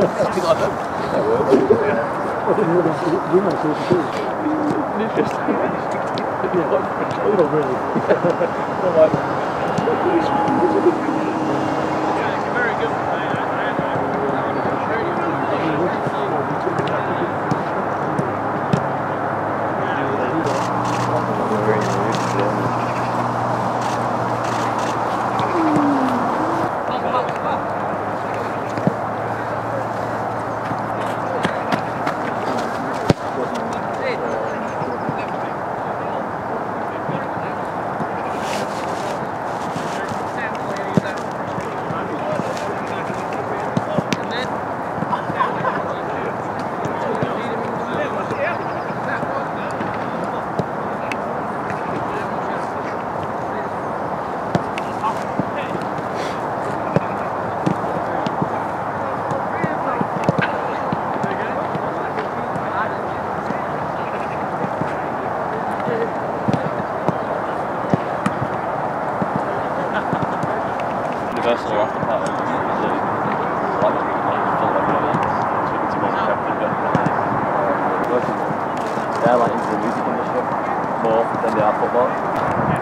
Universal after party. They're like into the music industry more than they are football.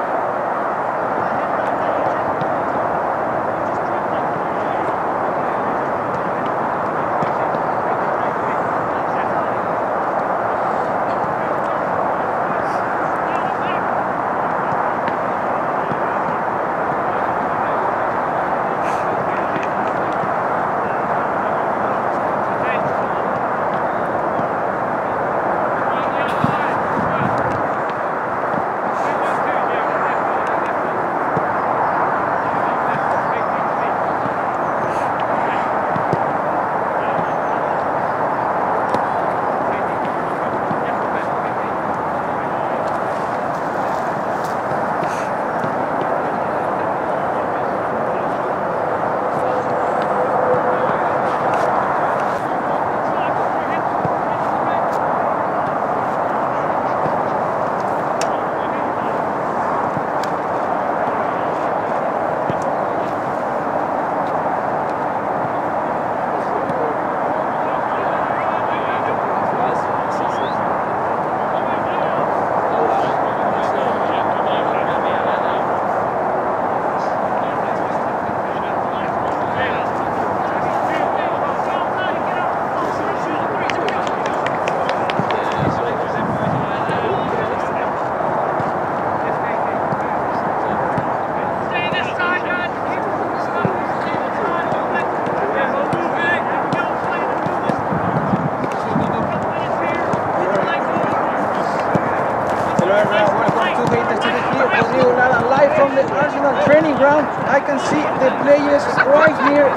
Live from the Arsenal training ground, I can see the players right here.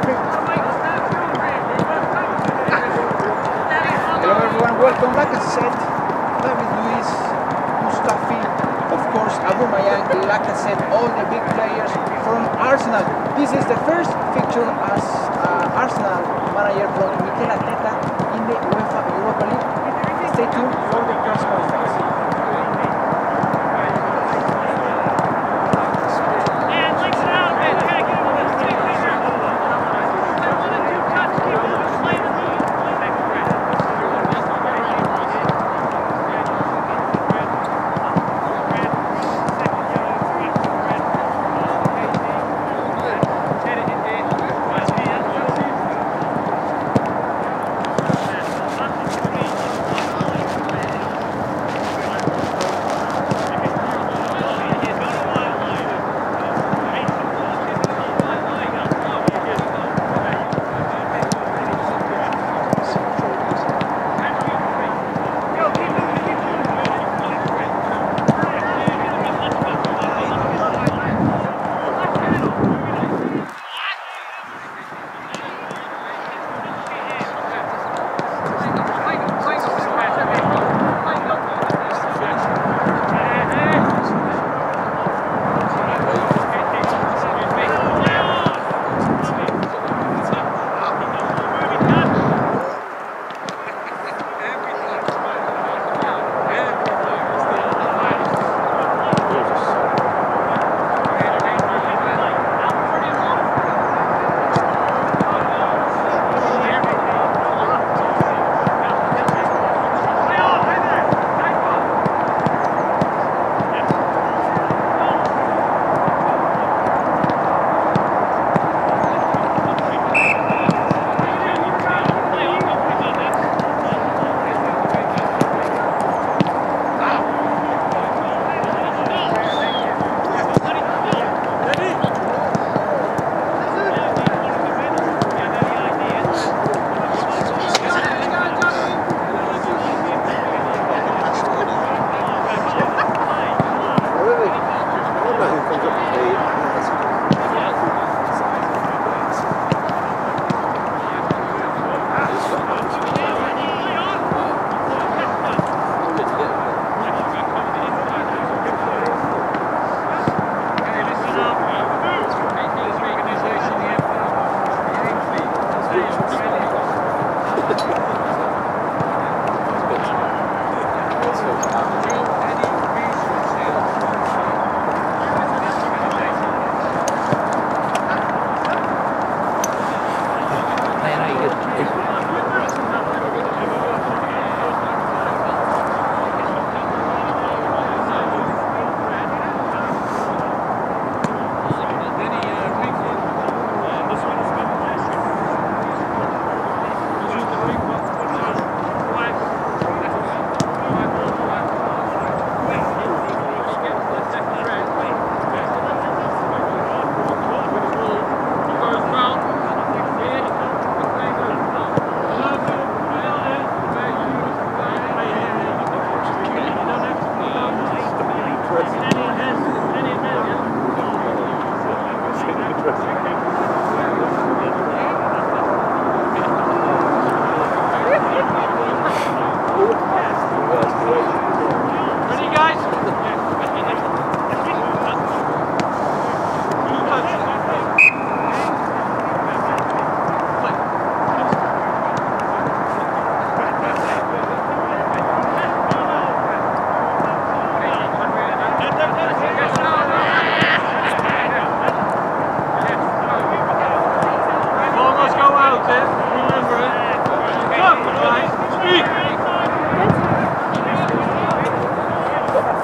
Hello everyone, welcome. Like I said, David Luiz, Mustafi, of course, Aubameyang, Lacazette, all the big players from Arsenal. This is the first fixture as Arsenal manager from Mikel Arteta in the UEFA Europa League. Stay tuned for the press conference.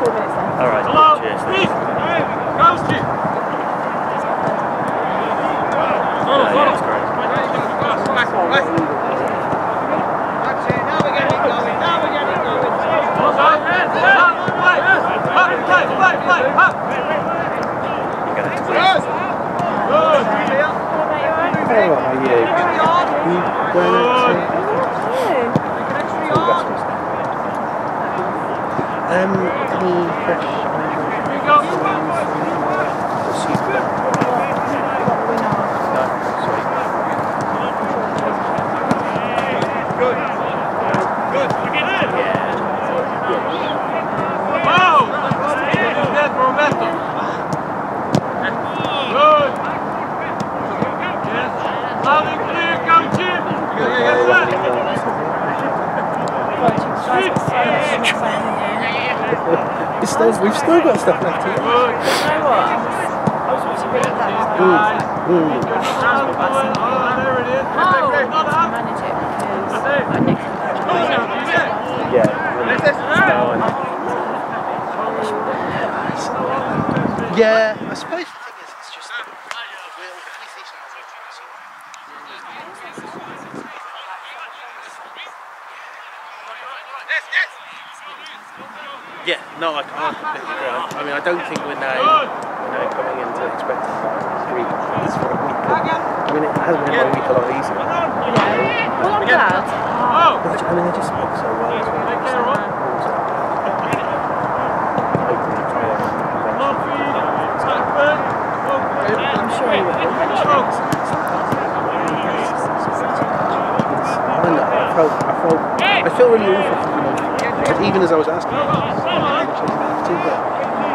4 minutes left. All right. Cheers. We've still got stuff left here. You know what? I was supposed to read that. To manage it because like next Yeah. Yeah, I suppose the thing is, it's just yeah, no, I can't. I mean, I don't think we're now coming into expecting 3 points for a week. I mean, it has made my week a lot easier. Yeah. Well, I'm glad. I mean, they just spoke so well. I'm sure he will. I feel really awful for, even as I was asking.